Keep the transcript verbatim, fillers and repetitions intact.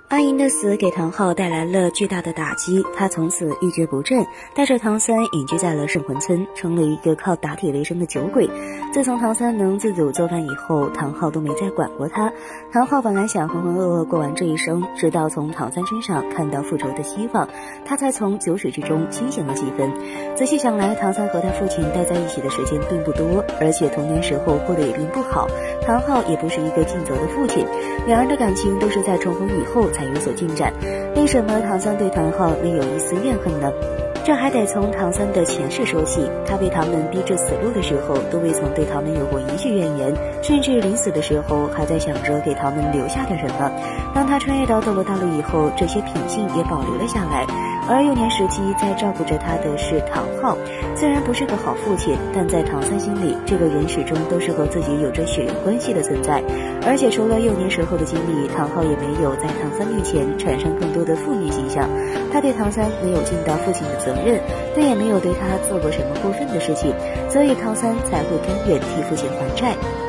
阿银的死给唐昊带来了巨大的打击，他从此一蹶不振，带着唐三隐居在了圣魂村，成了一个靠打铁为生的酒鬼。自从唐三能自主做饭以后，唐昊都没再管过他。唐昊本来想浑浑噩噩过完这一生，直到从唐三身上看到复仇的希望，他才从酒水之中清醒了几分。仔细想来，唐三和他父亲待在一起的时间并不多，而且童年时候过得也并不好，唐昊也不是一个尽责的父亲，两人的感情都是在重逢以后才有所进展。为什么唐三对唐昊没有一丝怨恨呢？这还得从唐三的前世说起。他被他们逼至死路的时候，都未曾对他们有过一句怨言，甚至临死的时候还在想着给他们留下点什么。当他穿越到斗罗大陆以后，这些品性也保留了下来。而幼年时期在照顾着他的是唐昊，虽然不是个好父亲，但在唐三心里，这个人始终都是和自己有着血缘关系的存在。而且除了幼年时候的经历，唐昊也没有在唐三面前产生更多的负面形象。他对唐三没有尽到父亲的责任，但也没有对他做过什么过分的事情，所以唐三才会甘愿替父亲还债。